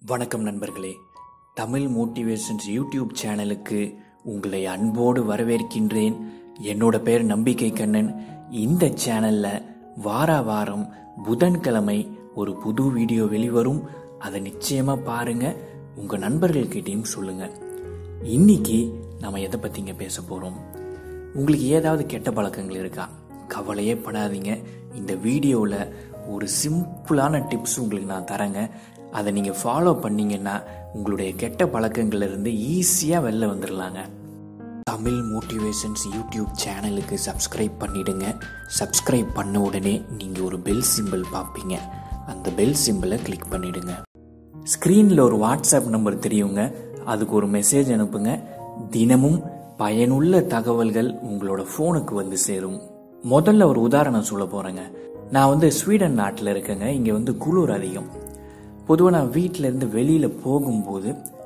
வணக்கம் நண்பர்களே, Tamil motivations YouTube சேனலுக்கு உங்களை அன்போடு வரவேற்கின்றேன். என்னோட பேர் நம்பிக்கை கண்ணன். இந்த சேனல்ல வார வாரம் புதன்கிழமை ஒரு புது வீடியோ வெளிவரும். அதை நிச்சயமா பாருங்க, உங்க நண்பர்கள்கிட்டையும் சொல்லுங்க. இன்னைக்கு நம்ம எதை பத்திங்க பேச போறோம்? உங்களுக்கு ஏதாவது கெட்ட பழக்கங்கள் இருக்கா? கவலையே படாதீங்க. இந்த வீடியோவில் ஒரு சிம்பிளான டிப்ஸ் உங்களுக்கு நான் தரேங்க. அதை நீங்கள் ஃபாலோ பண்ணீங்கன்னா உங்களுடைய கெட்ட பழக்கங்கள்லேருந்து ஈஸியாக வெளில வந்துடலாங்க. தமிழ் மோட்டிவேஷன்ஸ் யூடியூப் சேனலுக்கு சப்ஸ்கிரைப் பண்ணிடுங்க. சப்ஸ்கிரைப் பண்ண உடனே நீங்கள் ஒரு பெல் சிம்பிள் பார்ப்பீங்க. அந்த பெல் சிம்பிளை கிளிக் பண்ணிடுங்க. ஸ்க்ரீனில் ஒரு வாட்ஸ்அப் நம்பர் தெரியுங்க, அதுக்கு ஒரு மெசேஜ் அனுப்புங்க. தினமும் பயனுள்ள தகவல்கள் உங்களோட ஃபோனுக்கு வந்து சேரும். முதல்ல ஒரு உதாரணம் சொல்ல போகிறேங்க. நான் ஸ்வீடன் நாட்டில் இருக்கேங்க. இங்கே குளிர் அதிகம். பொதுவாக நான் வீட்டிலேருந்து வெளியில் போகும்போது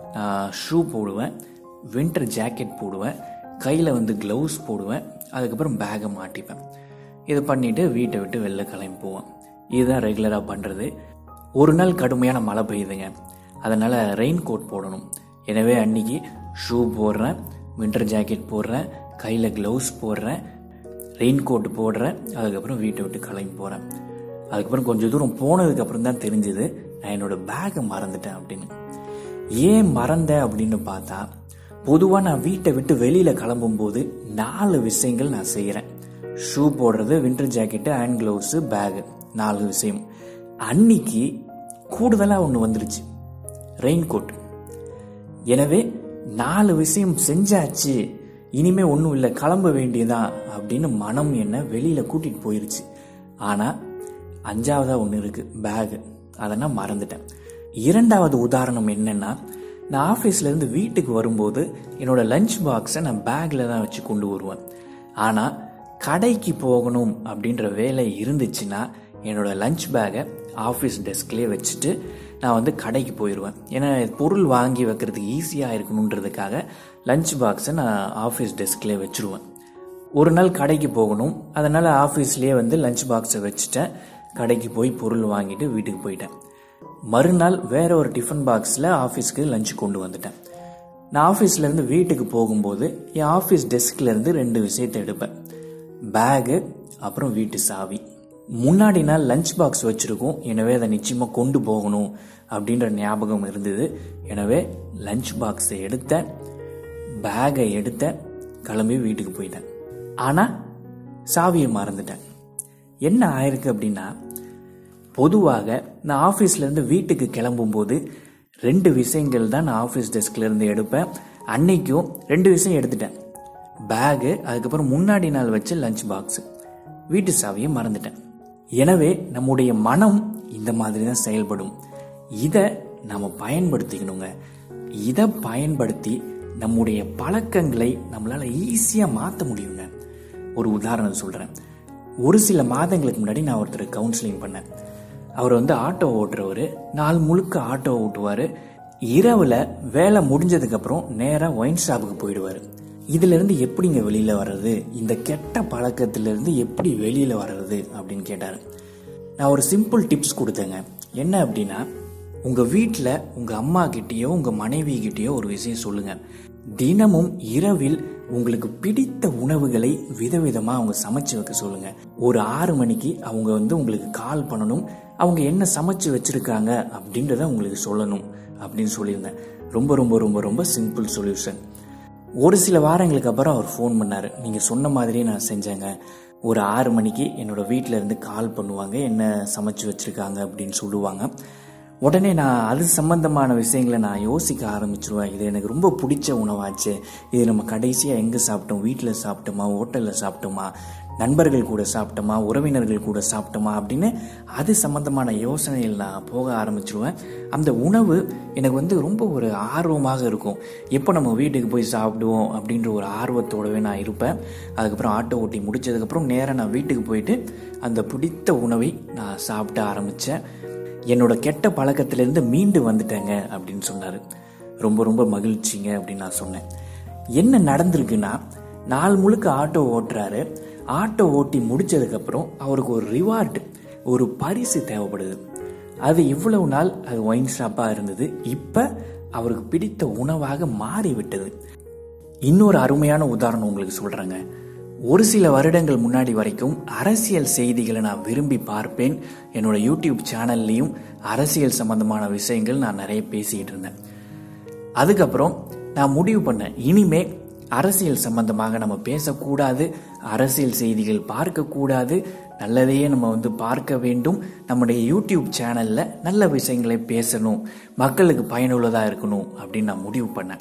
ஷூ போடுவேன், வின்டர் ஜாக்கெட் போடுவேன், கையில் க்ளவுஸ் போடுவேன், அதுக்கப்புறம் பேக்கை மாட்டிப்பேன். இதை பண்ணிவிட்டு வீட்டை விட்டு வெளில கிளம்பி போவேன். இதுதான் ரெகுலராக பண்ணுறது. ஒரு நாள் கடுமையான மழை பெய்யுதுங்க, அதனால் ரெயின் கோட் போடணும். எனவே அன்றைக்கி ஷூ போடுறேன், வின்டர் ஜாக்கெட் போடுறேன், கையில் க்ளவுஸ் போடுறேன், ரெயின் கோட் போடுறேன், அதுக்கப்புறம் வீட்டை விட்டு கிளம்பி போகிறேன். அதுக்கப்புறம் கொஞ்சம் தூரம் போனதுக்கப்புறம் தான் தெரிஞ்சுது நான் என்னோட பேக்கை மறந்துட்டேன் அப்படின்னு. ஏன் மறந்தேன் அப்படின்னு பார்த்தா, பொதுவாக நான் வீட்டை விட்டு வெளியில் கிளம்பும்போது 4 விஷயங்கள் நான் செய்கிறேன். ஷூ போடுறது, winter jacket, hand gloves, bag, 4 விஷயம். அன்னைக்கு கூடுதலாக ஒன்று வந்துருச்சு, ரெயின் கோட். எனவே 4 விஷயம் செஞ்சாச்சு, இனிமே ஒன்றும் இல்லை, கிளம்ப வேண்டியதான் அப்படின்னு மனம் என்ன வெளியில் கூட்டிகிட்டு போயிருச்சு. ஆனால் 5ஆவதா ஒன்று இருக்குது, பேகு. அதை நான் மறந்துட்டேன். 2வது உதாரணம் என்னன்னா, நான் ஆஃபீஸ்லேருந்து வீட்டுக்கு வரும்போது என்னோட லஞ்ச் பாக்ஸை நான் பேக்கில் தான் வச்சு கொண்டு வருவேன். ஆனால் கடைக்கு போகணும் அப்படின்ற வேலை இருந்துச்சுன்னா என்னோட லஞ்ச் பேக்கை ஆஃபீஸ் டெஸ்க்லேயே வச்சுட்டு நான் கடைக்கு போயிடுவேன். ஏன்னா பொருள் வாங்கி வைக்கிறதுக்கு ஈஸியாக இருக்கணுன்றதுக்காக லஞ்ச் பாக்ஸை நான் ஆஃபீஸ் டெஸ்க்லேயே வச்சுருவேன். ஒரு நாள் கடைக்கு போகணும், அதனால் ஆஃபீஸ்லேயே லஞ்ச் பாக்ஸை வச்சுட்டேன். கடைக்கு போய் பொருள் வாங்கிட்டு வீட்டுக்கு போயிட்டேன். மறுநாள் வேற ஒரு டிஃபன் பாக்ஸில் ஆஃபீஸ்க்கு லஞ்ச் கொண்டு வந்துட்டேன். நான் ஆஃபீஸ்லேருந்து வீட்டுக்கு போகும்போது என் ஆஃபீஸ் டெஸ்க்லேருந்து 2 விஷயத்தை எடுப்பேன், பேகு, அப்புறம் வீட்டு சாவி. முன்னாடி நாள் லஞ்ச் பாக்ஸ் வச்சுருக்கோம், எனவே அதை நிச்சயமாக கொண்டு போகணும் அப்படின்ற ஞாபகம் இருந்தது. எனவே லஞ்ச் பாக்ஸை எடுத்தேன், பேகை எடுத்தேன், கிளம்பி வீட்டுக்கு போயிட்டேன். ஆனால் சாவியை மறந்துட்டேன். என்ன ஆயிருக்கு அப்படின்னா, பொதுவாக நான் ஆஃபீஸ்லேருந்து வீட்டுக்கு கிளம்பும்போது 2 விஷயங்கள் தான் நான் ஆஃபீஸ் டெஸ்க்லேருந்து எடுப்பேன். அன்னைக்கும் 2 விஷயம் எடுத்துட்டேன், பேகு, அதுக்கப்புறம் முன்னாடி நாள் வச்ச லஞ்ச் பாக்ஸு. வீட்டு சாவியை மறந்துட்டேன். எனவே நம்முடைய மனம் இந்த மாதிரி தான் செயல்படும். இதை நம்ம பயன்படுத்திக்கணுங்க. இதை பயன்படுத்தி நம்முடைய பழக்கங்களை நம்மளால் ஈஸியாக மாற்ற முடியுங்க. ஒரு உதாரணம் சொல்கிறேன். ஒரு சில மாதங்களுக்கு முன்னாடி நான் ஒருத்தர் கவுன்சிலிங் பண்ணேன். அவர் ஆட்டோ ஓட்டுறவர், நாள் முழுக்க ஆட்டோ ஓட்டுவார். இரவில் வேலை முடிஞ்சதுக்கப்புறம் நேராக ஒயின் ஷாப்புக்கு போயிடுவார். இதிலிருந்து எப்படிங்க வெளியில் வர்றது, இந்த கெட்ட பழக்கத்திலிருந்து எப்படி வெளியில் வர்றது அப்படின்னு கேட்டார். நான் ஒரு சிம்பிள் டிப்ஸ் கொடுத்தேங்க. என்ன அப்படின்னா, உங்கள் வீட்டில் உங்கள் அம்மா கிட்டேயோ உங்கள் மனைவி கிட்டேயோ ஒரு விஷயம் சொல்லுங்கள். தினமும் இரவில் உங்களுக்கு பிடித்த உணவுகளை விதவிதமாக அவங்க சமைச்சு வைக்க சொல்லுங்க. ஒரு 6 மணிக்கு அவங்க உங்களுக்கு கால் பண்ணணும், அவங்க என்ன சமைச்சு வச்சிருக்காங்க அப்படின்றத உங்களுக்கு சொல்லணும் அப்படின்னு சொல்லியிருந்தேன். ரொம்ப ரொம்ப ரொம்ப ரொம்ப சிம்பிள் சொல்யூஷன். ஒரு சில வாரங்களுக்கு அப்புறம் அவர் ஃபோன் பண்ணார். நீங்கள் சொன்ன மாதிரியே நான் செஞ்சேங்க. ஒரு 6 மணிக்கு என்னோட வீட்டில் இருந்து கால் பண்ணுவாங்க, என்ன சமைச்சு வச்சிருக்காங்க அப்படின்னு சொல்லுவாங்க. உடனே நான் அது சம்பந்தமான விஷயங்களை நான் யோசிக்க ஆரம்பிச்சிருவேன். இது எனக்கு ரொம்ப பிடிச்ச உணவாச்சு, இது நம்ம கடைசியாக எங்கே சாப்பிட்டோம், வீட்டில் சாப்பிட்டோமா, ஹோட்டலில் சாப்பிட்டோமா, நண்பர்கள் கூட சாப்பிட்டோமா, உறவினர்கள் கூட சாப்பிட்டோமா அப்படின்னு அது சம்பந்தமான யோசனையில் நான் போக ஆரம்பிச்சிருவேன். அந்த உணவு எனக்கு ரொம்ப ஒரு ஆர்வமாக இருக்கும். எப்போ நம்ம வீட்டுக்கு போய் சாப்பிடுவோம் அப்படின்ற ஒரு ஆர்வத்தோடவே நான் இருப்பேன். அதுக்கப்புறம் ஆட்டோ ஓட்டி முடிச்சதுக்கப்புறம் நேராக நான் வீட்டுக்கு போயிட்டு அந்த பிடித்த உணவை நான் சாப்பிட ஆரம்பித்தேன். என்னோட கெட்ட பழக்கத்திலேருந்து மீண்டு வந்துட்டேங்க அப்படின்னு சொன்னார். ரொம்ப ரொம்ப மகிழ்ச்சிங்க அப்படின்னு நான் சொன்னேன். என்ன நடந்திருக்குன்னா, நாள் முழுக்க ஆட்டோ ஓட்டுறாரு. ஆட்டோ ஓட்டி முடிச்சதுக்கப்புறம் அவருக்கு ஒரு ரிவார்டு, ஒரு பரிசு தேவைப்படுது. அது இவ்வளவு நாள் அது ஒயின் ஷாப்பாக இருந்தது. இப்போ அவருக்கு பிடித்த உணவாக மாறிவிட்டது. இன்னொரு அருமையான உதாரணம் உங்களுக்கு சொல்கிறேங்க. ஒரு சில வருடங்கள் முன்னாடி வரைக்கும் அரசியல் செய்திகளை நான் விரும்பி பார்ப்பேன். என்னோட யூடியூப் சேனல்லையும் அரசியல் சம்பந்தமான விஷயங்கள் நான் நிறைய பேசிக்கிட்டு இருந்தேன். அதுக்கப்புறம் நான் முடிவு பண்ணேன், இனிமே அரசியல் சம்பந்தமாக நம்ம பேசக்கூடாது, அரசியல் செய்திகள் பார்க்கக்கூடாது, நல்லதையே நம்ம பார்க்க வேண்டும், நம்முடைய யூடியூப் சேனலில் நல்ல விஷயங்களை பேசணும், மக்களுக்கு பயனுள்ளதாக இருக்கணும் அப்படின்னு நான் முடிவு பண்ணேன்.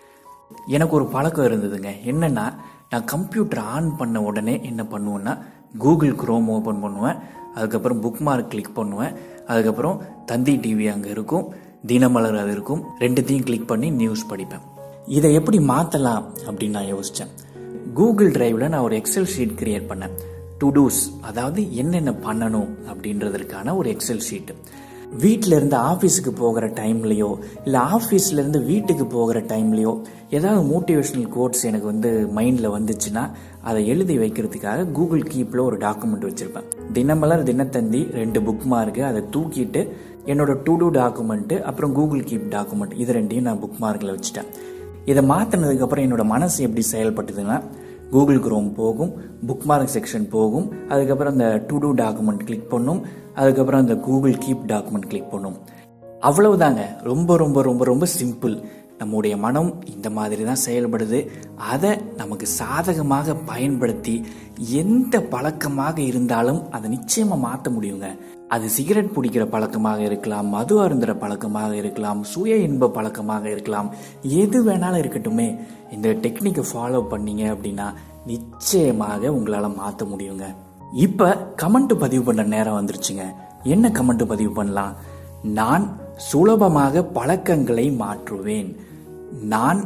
எனக்கு ஒரு பழக்கம் இருந்ததுங்க. என்னன்னா, நான் கம்ப்யூட்டர் ஆன் பண்ண உடனே என்ன பண்ணுவேன்னா, கூகுள் குரோம் ஓப்பன் பண்ணுவேன், அதுக்கப்புறம் புக் மார்க் கிளிக் பண்ணுவேன், அதுக்கப்புறம் தந்தி டிவி அங்கே இருக்கும், தினமலர் அது இருக்கும், ரெண்டுத்தையும் கிளிக் பண்ணி நியூஸ் படிப்பேன். இதை எப்படி மாற்றலாம் அப்படின்னு நான் யோசித்தேன். கூகுள் டிரைவில் நான் ஒரு எக்ஸல் ஷீட் கிரியேட் பண்ணேன். டு டூஸ், அதாவது என்னென்ன பண்ணணும் அப்படின்றதுக்கான ஒரு எக்ஸல் ஷீட்டு. வீட்டில் இருந்து ஆஃபீஸுக்கு போகிற டைம்லையோ இல்லை ஆஃபீஸில் இருந்து வீட்டுக்கு போகிற டைம்லையோ ஏதாவது மோட்டிவேஷனல் கோட்ஸ் எனக்கு மைண்டில் வந்துச்சுன்னா அதை எழுதி வைக்கிறதுக்காக கூகுள் கீப்பில் ஒரு டாக்குமெண்ட் வச்சுருப்பேன். தினமலர், தினத்தந்தி 2 புக் மார்க்கு, அதை தூக்கிட்டு என்னோட டு டூ டாக்குமெண்ட்டு அப்புறம் கூகுள் கீப் டாக்குமெண்ட் இது ரெண்டையும் நான் புக் மார்க்கில் வச்சுட்டேன். இதை மாற்றினதுக்கப்புறம் என்னோட மனசு எப்படி செயல்பட்டுதுன்னா, கூகுள் குரோம் போகும், புக் மார்க் செக்ஷன் போகும், அதுக்கப்புறம் அந்த டு டூ டாக்குமெண்ட் கிளிக் பண்ணும், அதுக்கப்புறம் அந்த கூகுள் கீப் டாக்குமெண்ட் கிளிக் பண்ணும். அவ்வளவுதாங்க. ரொம்ப ரொம்ப ரொம்ப ரொம்ப சிம்பிள். நம்முடைய மனம் இந்த மாதிரி தான் செயல்படுது. அதை நமக்கு சாதகமாக பயன்படுத்தி எந்த பழக்கமாக இருந்தாலும் அதை நிச்சயமாக மாற்ற முடியுங்க. அது சிகரெட் பிடிக்கிற பழக்கமாக இருக்கலாம், மது அருந்துற பழக்கமாக இருக்கலாம், சுய இன்ப பழக்கமாக இருக்கலாம், எது வேணாலும் இருக்கட்டுமே. இந்த டெக்னிக்கை ஃபாலோ பண்ணீங்க அப்படின்னா நிச்சயமாக உங்களால் மாற்ற முடியுங்க. இப்போ கமெண்ட் பதிவு பண்ணுற நேரம் வந்துருச்சுங்க. என்ன கமெண்ட் பதிவு பண்ணலாம்? நான் சுலபமாக பழக்கங்களை மாற்றுவேன், நான்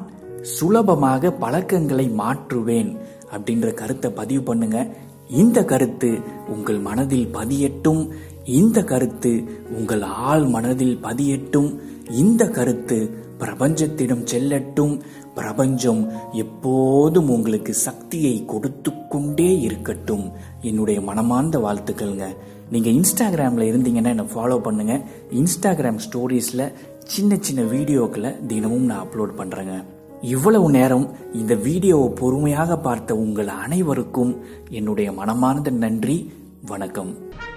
சுலபமாக பழக்கங்களை மாற்றுவேன் அப்படின்ற கருத்தை பதிவு பண்ணுங்க. இந்த கருத்து உங்கள் மனதில் பதியட்டும், இந்த கருத்து உங்கள் ஆழ் மனதில் பதியட்டும், இந்த கருத்து பிரபஞ்சத்திடம் செல்லட்டும். பிரபஞ்சம் எப்போதும் உங்களுக்கு சக்தியை கொடுத்து கொண்டே இருக்கட்டும். என்னுடைய மனமார்ந்த வாழ்த்துக்கள்ங்க. நீங்க இன்ஸ்டாகிராம்ல இருந்தீங்கன்னா என்ன ஃபாலோ பண்ணுங்க. இன்ஸ்டாகிராம் ஸ்டோரிஸ்ல சின்ன சின்ன வீடியோக்களை தினமும் நான் அப்லோட் பண்றேங்க. இவ்வளவு நேரம் இந்த வீடியோவை பொறுமையாக பார்த்த உங்கள் அனைவருக்கும் என்னுடைய மனமார்ந்த நன்றி. வணக்கம்.